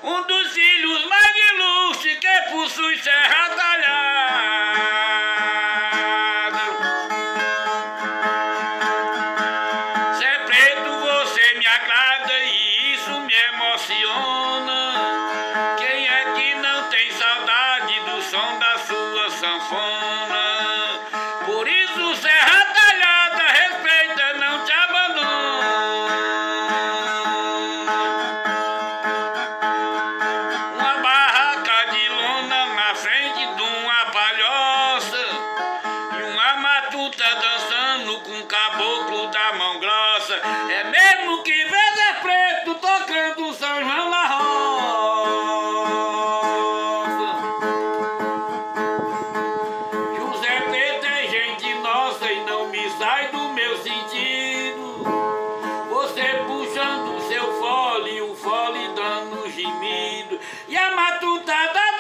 um dos filhos mais ilustres que possui Serra Talhada. Ser preto você me agrada e isso me emociona. Quem é que não tem saudade do som da sua sanfona? Por isso Serra Talhada respeita, não te abandona. Uma barraca de lona na frente de uma palhoça e uma matuta dançando com o caboclo da mão grossa. É mesmo que vê Zé Preto tocando São João na roça. José Preto é gente nossa e não me sai do meu sentido. Você puxando o seu fole, o fole dando gemido e a matutada